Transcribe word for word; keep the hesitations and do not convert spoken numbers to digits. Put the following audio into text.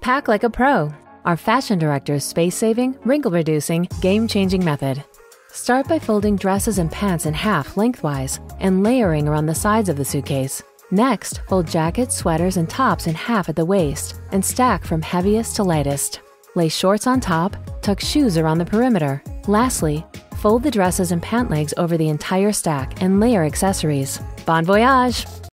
Pack like a pro. Our fashion director's space-saving, wrinkle-reducing, game-changing method. Start by folding dresses and pants in half lengthwise and layering around the sides of the suitcase. Next, fold jackets, sweaters, and tops in half at the waist and stack from heaviest to lightest. Lay shorts on top, tuck shoes around the perimeter. Lastly, fold the dresses and pant legs over the entire stack and layer accessories. Bon voyage!